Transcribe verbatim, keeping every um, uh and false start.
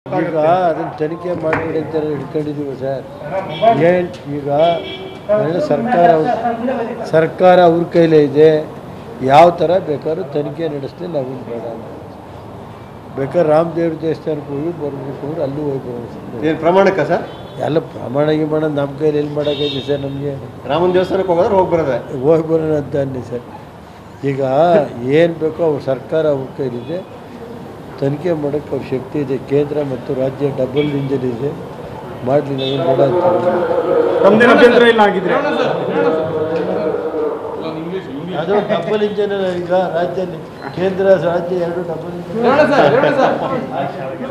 ಈಗ ಅದನ್ನು ತನಿಖೆ ಮಾಡಿಬಿಡಿ ಅಂತ ಹಿಡ್ಕೊಂಡಿದ್ದೀವಿ ಸರ್. ಏನು ಈಗ ಸರ್ಕಾರ ಸರ್ಕಾರ ಅವ್ರ ಕೈಲೇ ಇದೆ. ಯಾವ ಥರ ಬೇಕಾದ್ರೂ ತನಿಖೆ ನಡೆಸ್ಲಿ, ನಾವೇನು ಬೇಡ ಅಂತ. ಬೇಕಾದ್ರೆ ರಾಮದೇವ್ರ ದೇವಸ್ಥಾನಕ್ಕೆ ಹೋಗಿ ಬರ್ಬೇಕು ಅಂದ್ರೆ ಅಲ್ಲೂ ಹೋಗಿ ಬರೋದು. ಏನು ಪ್ರಮಾಣಕ್ಕೆ ಸರ್? ಎಲ್ಲ ಪ್ರಮಾಣ ಗಿಮಾಣ ನಮ್ಮ ಕೈಲಿ ಎಲ್ಲಿ ಮಾಡೋಕ್ಕೈತಿ ಸರ್? ನಮಗೆ ರಾಮನ ದೇವಸ್ಥಾನಕ್ಕೆ ಹೋಗೋದ್ರೆ ಹೋಗಿ ಬರೋದೆ ಹೋಗಿ ಬರೋಣ ಅಂತ ಅನ್ನಿ ಸರ್. ಈಗ ಏನು ಬೇಕೋ ಅವ್ರ ಸರ್ಕಾರ ಅವ್ರ ಕೈಲಿದೆ, ತನಿಖೆ ಮಾಡೋಕ್ಕೆ ಅವ್ರ ಶಕ್ತಿ ಇದೆ. ಕೇಂದ್ರ ಮತ್ತು ರಾಜ್ಯ ಡಬಲ್ ಇಂಜಿನ್ ಇದೆ, ಮಾಡಲಿ, ನಾವೇನು ಬೇಡ ಅಂತ. ಅದು ಡಬಲ್ ಇಂಜಿನ್ ಈಗ ರಾಜ್ಯದಲ್ಲಿ, ಕೇಂದ್ರ ರಾಜ್ಯ ಎರಡು ಡಬಲ್ ಇಂಜಿನ್.